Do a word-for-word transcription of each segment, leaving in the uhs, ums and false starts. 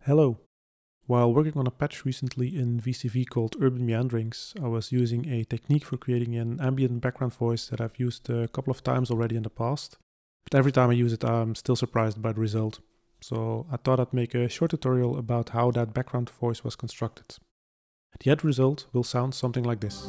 Hello. While working on a patch recently in V C V called Urban Meanderings, I was using a technique for creating an ambient background voice that I've used a couple of times already in the past. But every time I use it, I'm still surprised by the result. So I thought I'd make a short tutorial about how that background voice was constructed. The end result will sound something like this.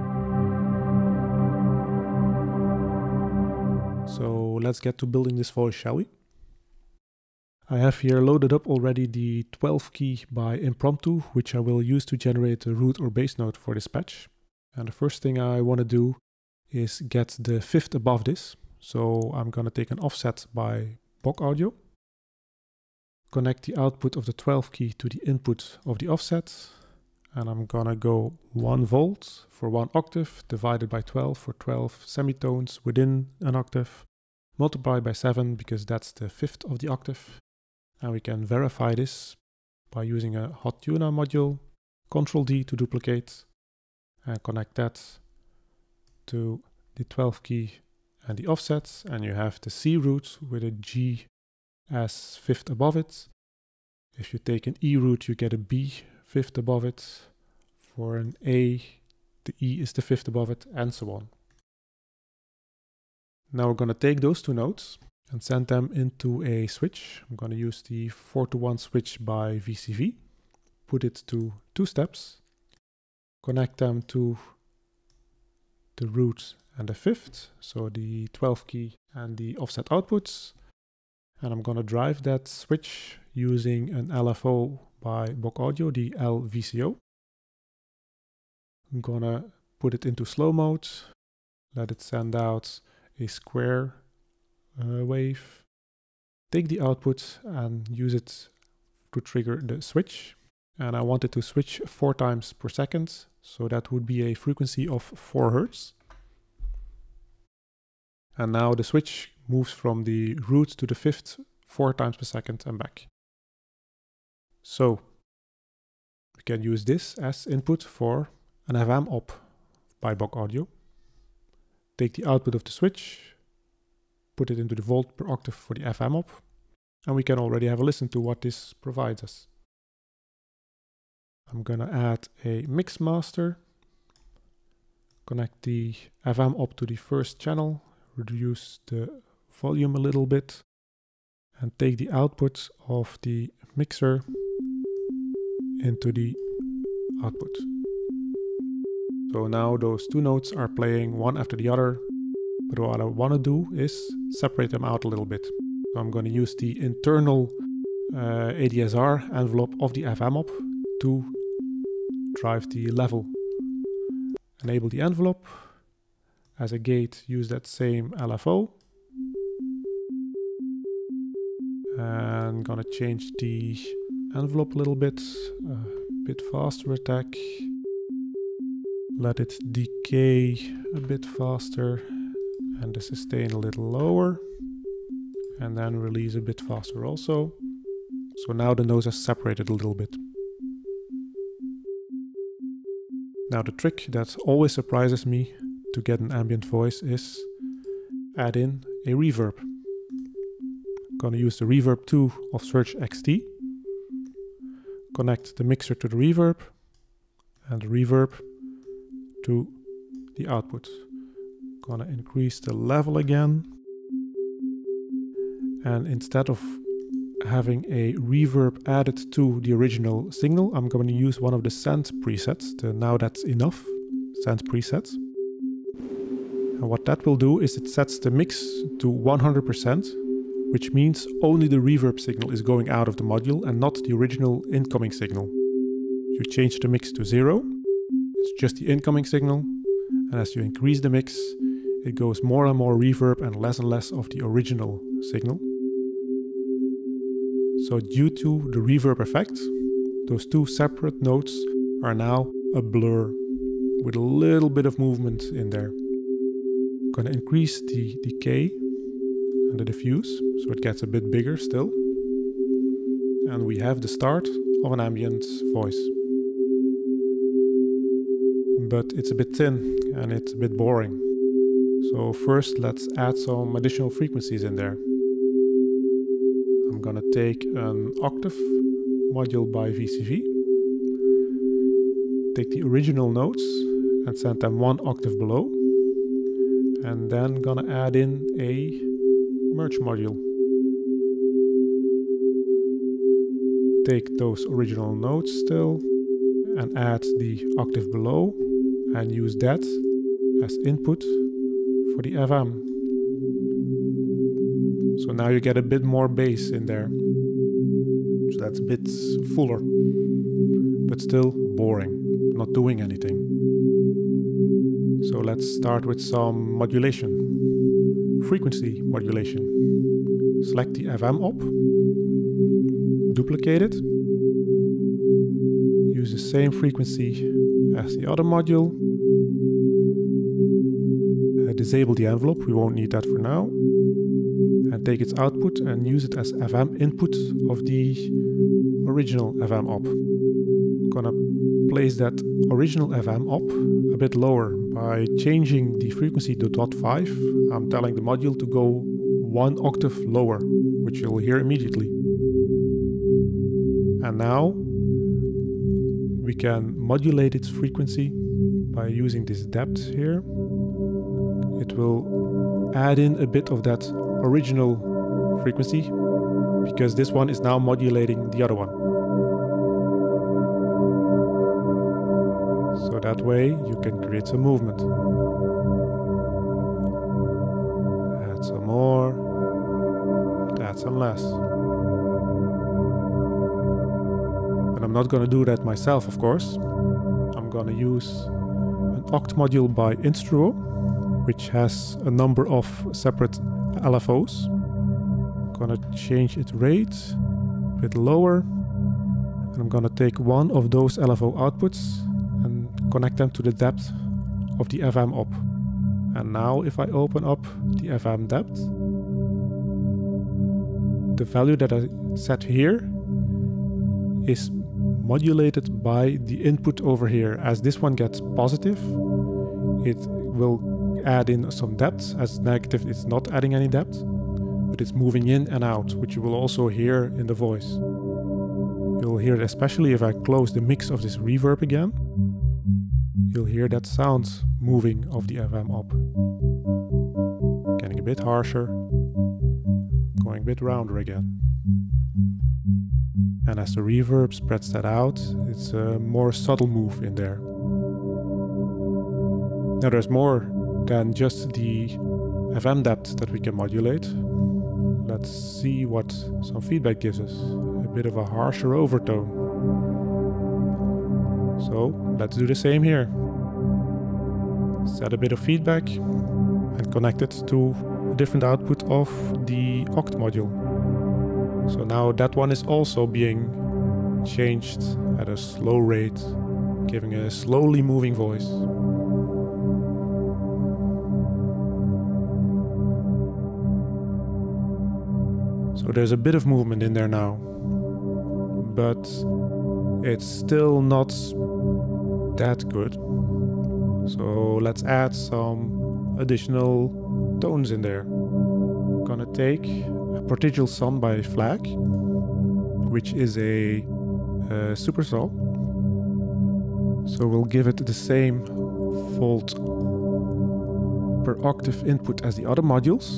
So let's get to building this voice, shall we? I have here loaded up already the twelve key by Impromptu, which I will use to generate a root or bass note for this patch. And the first thing I want to do is get the fifth above this. So I'm going to take an offset by Bock Audio, connect the output of the twelve key to the input of the offset, and I'm going to go one volt for one octave divided by twelve for twelve semitones within an octave, multiply by seven because that's the fifth of the octave. And we can verify this by using a Hot Tuner module, control D to duplicate, and connect that to the twelve key and the offsets, and you have the C root with a G as fifth above it. If you take an E root, you get a B fifth above it. For an A, the E is the fifth above it, and so on. Now we're going to take those two notes and send them into a switch. I'm going to use the four to one switch by V C V, put it to two steps, connect them to the root and the fifth, so the twelve key and the offset outputs. And I'm going to drive that switch using an L F O by Bock Audio, the L V C O. I'm going to put it into slow mode, let it send out a square uh, wave, take the output and use it to trigger the switch. And I want it to switch four times per second, so that would be a frequency of four hertz. And now the switch moves from the root to the fifth four times per second and back. So we can use this as input for an F M op by Bock Audio. Take the output of the switch, put it into the volt per octave for the F M op, and we can already have a listen to what this provides us. I'm gonna add a mix master, connect the F M op to the first channel, reduce the volume a little bit, and take the output of the mixer into the output. So now those two notes are playing one after the other, but what I want to do is separate them out a little bit. So I'm going to use the internal uh, A D S R envelope of the F M op to drive the level. Enable the envelope. As a gate, use that same L F O. And I'm going to change the envelope a little bit, a bit faster attack. Let it decay a bit faster and the sustain a little lower, and then release a bit faster also. So now the notes are separated a little bit. Now the trick that always surprises me to get an ambient voice is add in a reverb. I'm gonna use the Reverb two of Surge X T, connect the mixer to the reverb and the reverb to the output. Gonna increase the level again, and instead of having a reverb added to the original signal, I'm going to use one of the send presets, the Now That's Enough send presets. And what that will do is it sets the mix to one hundred percent, which means only the reverb signal is going out of the module and not the original incoming signal. You change the mix to zero, it's just the incoming signal, and as you increase the mix, it goes more and more reverb and less and less of the original signal. So due to the reverb effect, those two separate notes are now a blur with a little bit of movement in there. I'm going to increase the decay and the diffuse so it gets a bit bigger still. And we have the start of an ambient voice. But it's a bit thin and it's a bit boring. So first let's add some additional frequencies in there. I'm gonna take an octave module by V C V. Take the original notes and send them one octave below. And then gonna add in a merge module. Take those original notes still and add the octave below and use that as input for the F M. So now you get a bit more bass in there. So that's a bit fuller, but still boring, not doing anything. So let's start with some modulation. Frequency modulation. Select the F M op, duplicate it, use the same frequency as the other module, uh, disable the envelope, we won't need that for now, and take its output and use it as F M input of the original F M op. Gonna place that original F M op a bit lower by changing the frequency to dot five. I'm telling the module to go one octave lower, which you'll hear immediately. And now we can modulate its frequency by using this depth here. It will add in a bit of that original frequency because this one is now modulating the other one. So that way you can create some movement. Add some more, and add some less. But I'm not going to do that myself, of course. I'm going to use an oct module by Instruo, which has a number of separate L F Os. I'm going to change its rate a bit lower. And I'm going to take one of those L F O outputs and connect them to the depth of the F M op. And now if I open up the F M depth, the value that I set here is modulated by the input over here. As this one gets positive, it will add in some depth. As negative, it's not adding any depth, but it's moving in and out, which you will also hear in the voice. You'll hear it especially if I close the mix of this reverb again. You'll hear that sound moving of the F M op. Getting a bit harsher, going a bit rounder again. And as the reverb spreads that out, it's a more subtle move in there. Now there's more than just the F M depth that we can modulate. Let's see what some feedback gives us. A bit of a harsher overtone. So let's do the same here. Set a bit of feedback and connect it to a different output of the oct module. So now that one is also being changed at a slow rate, giving a slowly moving voice. So there's a bit of movement in there now, but it's still not that good. So let's add some additional tones in there. I'm gonna take a prodigal son by Flag, which is a, a supersaw. So we'll give it the same volt per octave input as the other modules.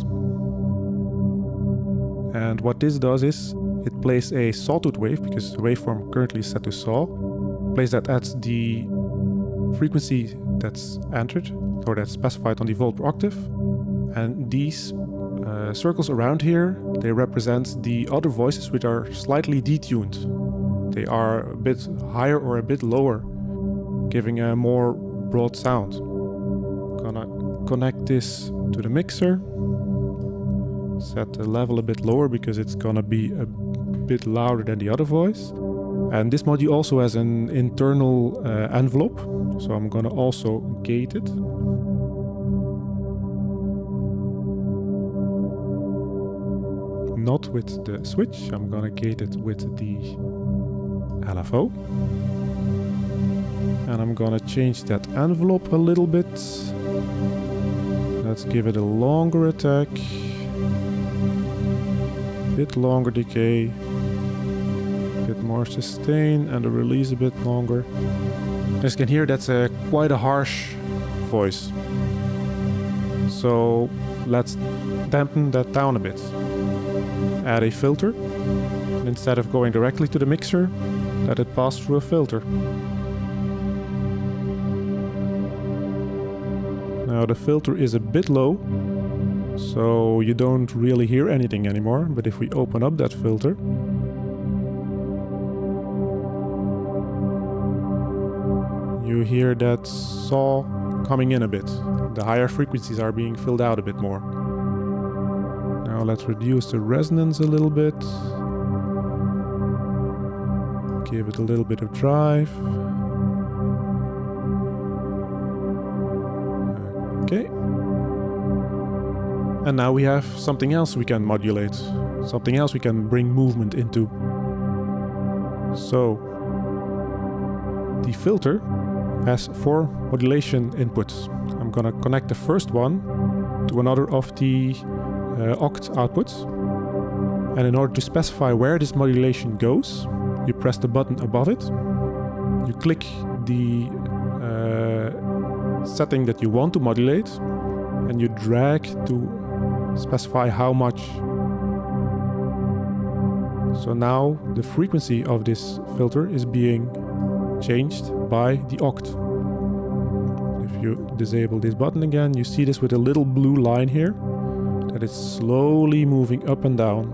And what this does is it plays a sawtooth wave, because the waveform currently is set to saw, plays that at the frequency that's entered, or that's specified on the volt per octave. And these uh, circles around here, they represent the other voices which are slightly detuned. They are a bit higher or a bit lower, giving a more broad sound. Gonna connect this to the mixer. Set the level a bit lower because it's gonna be a bit louder than the other voice. And this module also has an internal uh, envelope, so I'm gonna also gate it. Not with the switch, I'm gonna gate it with the L F O. And I'm gonna change that envelope a little bit. Let's give it a longer attack. Bit longer decay, bit more more sustain and the release a bit longer. As you can hear, that's a quite a harsh voice. So let's dampen that down a bit. Add a filter. And instead of going directly to the mixer, let it pass through a filter. Now the filter is a bit low, so you don't really hear anything anymore. But if we open up that filter, you hear that saw coming in a bit. The higher frequencies are being filled out a bit more. Now let's reduce the resonance a little bit. Give it a little bit of drive. Okay. And now we have something else we can modulate. Something else we can bring movement into. So, the filter has four modulation inputs. I'm gonna connect the first one to another of the uh, oct outputs. And in order to specify where this modulation goes, you press the button above it. You click the uh, setting that you want to modulate, and you drag to specify how much. So now the frequency of this filter is being changed by the oct. If you disable this button again, you see this with a little blue line here, that it's slowly moving up and down.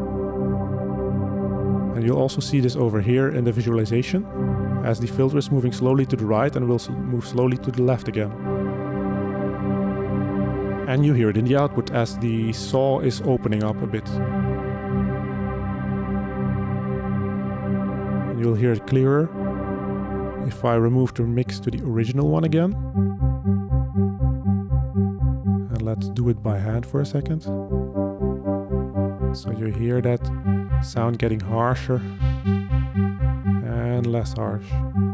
And you'll also see this over here in the visualization, as the filter is moving slowly to the right and will move slowly to the left again. And you hear it in the output as the saw is opening up a bit. And you'll hear it clearer if I remove the mix to the original one again. And let's do it by hand for a second. So you hear that sound getting harsher and less harsh.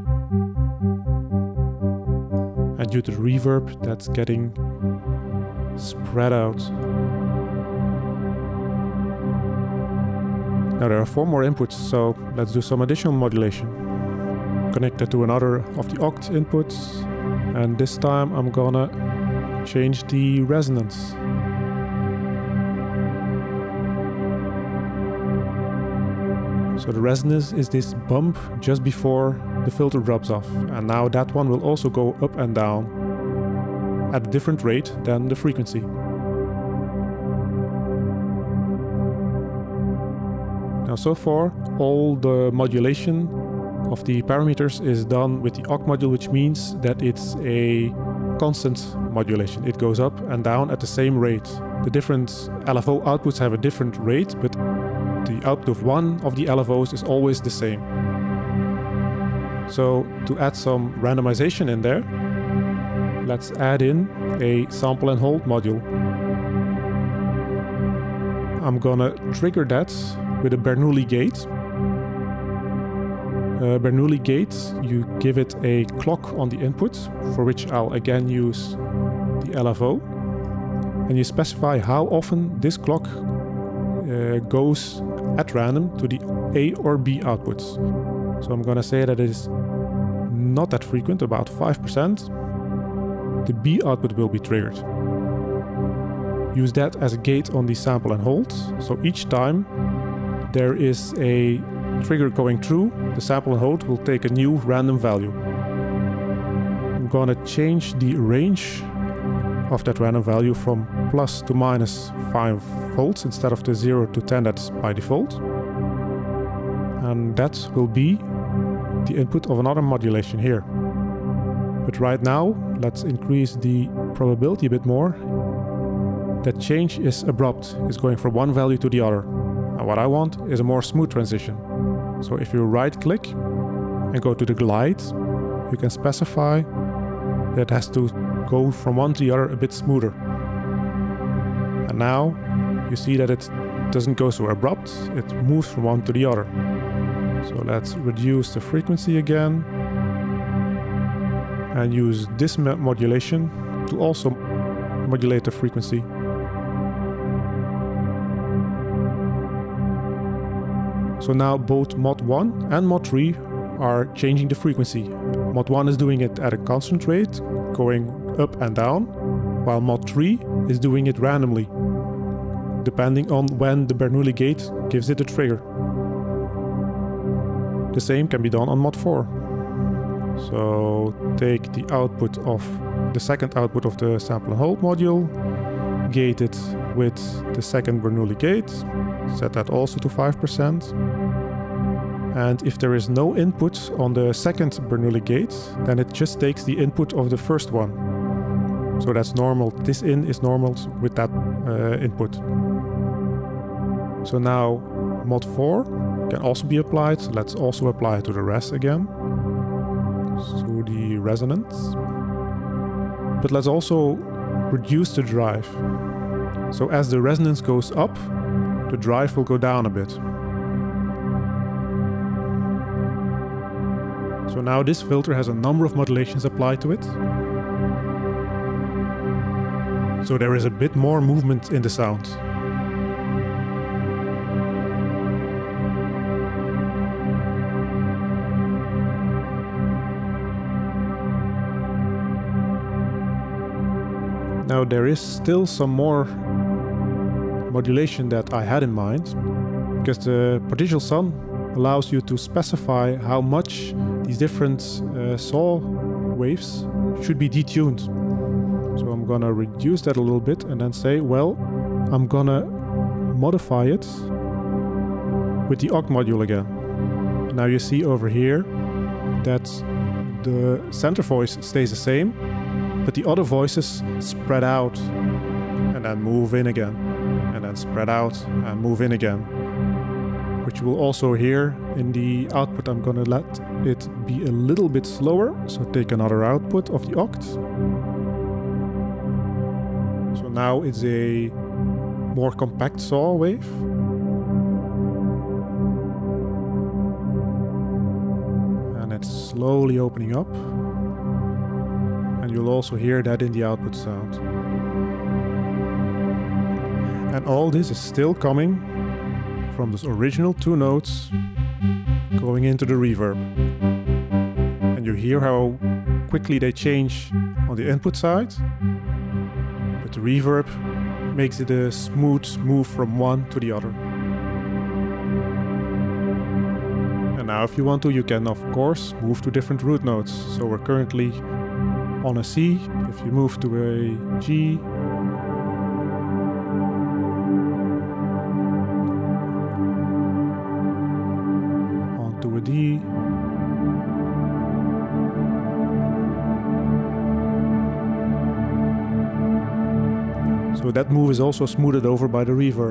And due to the reverb, that's getting spread out. Now there are four more inputs, so let's do some additional modulation. Connect it to another of the oct inputs, and this time I'm gonna change the resonance. So the resonance is this bump just before the filter drops off, and now that one will also go up and down at a different rate than the frequency. Now so far all the modulation of the parameters is done with the oct module, which means that it's a constant modulation. It goes up and down at the same rate. The different L F O outputs have a different rate, but the output of one of the L F Os is always the same. So to add some randomization in there, let's add in a sample and hold module. I'm gonna trigger that with a Bernoulli gate. Uh, Bernoulli gate, you give it a clock on the input, for which I'll again use the L F O. And you specify how often this clock uh, goes at random to the A or B outputs. So I'm gonna say that it is not that frequent, about five percent. The B output will be triggered. Use that as a gate on the sample and hold. So each time there is a trigger going through, the sample and hold will take a new random value. I'm gonna change the range of that random value from plus to minus five volts instead of the zero to ten that's by default. And that will be the input of another modulation here. But right now, let's increase the probability a bit more. That change is abrupt, it's going from one value to the other. And what I want is a more smooth transition. So if you right click and go to the glide, you can specify that it has to go from one to the other a bit smoother. And now you see that it doesn't go so abrupt, it moves from one to the other. So let's reduce the frequency again and use this modulation to also modulate the frequency. So now both mod one and mod three are changing the frequency. mod one is doing it at a constant rate, going up and down, while mod three is doing it randomly, depending on when the Bernoulli gate gives it a trigger. The same can be done on mod four. So take the output of the second output of the sample and hold module, gate it with the second Bernoulli gate, set that also to five percent. And if there is no input on the second Bernoulli gate, then it just takes the input of the first one. So that's normal. This in is normal with that uh, input. So now mod four can also be applied. Let's also apply it to the res again, to the resonance. But let's also reduce the drive. So as the resonance goes up, the drive will go down a bit. So now this filter has a number of modulations applied to it. So there is a bit more movement in the sound. Now there is still some more modulation that I had in mind, because the Prodigal Son allows you to specify how much these different uh, saw waves should be detuned. So I'm gonna reduce that a little bit and then say, well, I'm gonna modify it with the oct module again. Now you see over here that the center voice stays the same, but the other voices spread out and then move in again, and then spread out and move in again. Which you will also hear in the output. I'm gonna let it be a little bit slower, so take another output of the oct. So now it's a more compact saw wave. And it's slowly opening up. And you'll also hear that in the output sound. And all this is still coming from those original two notes going into the reverb. And you hear how quickly they change on the input side, but the reverb makes it a smooth move from one to the other. And now if you want to, you can of course move to different root notes. So we're currently on a C. If you move to a G, onto a D, so that move is also smoothed over by the reverb.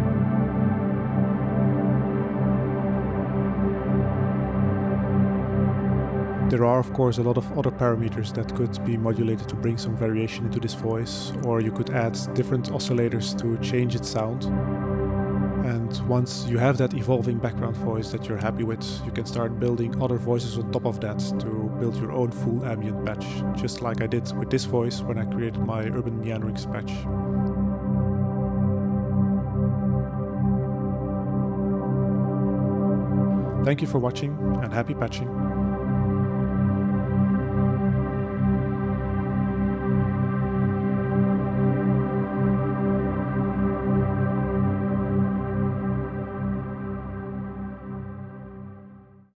There are of course a lot of other parameters that could be modulated to bring some variation into this voice, or you could add different oscillators to change its sound. And once you have that evolving background voice that you're happy with, you can start building other voices on top of that to build your own full ambient patch, just like I did with this voice when I created my Urban Meanderings patch. Thank you for watching and happy patching.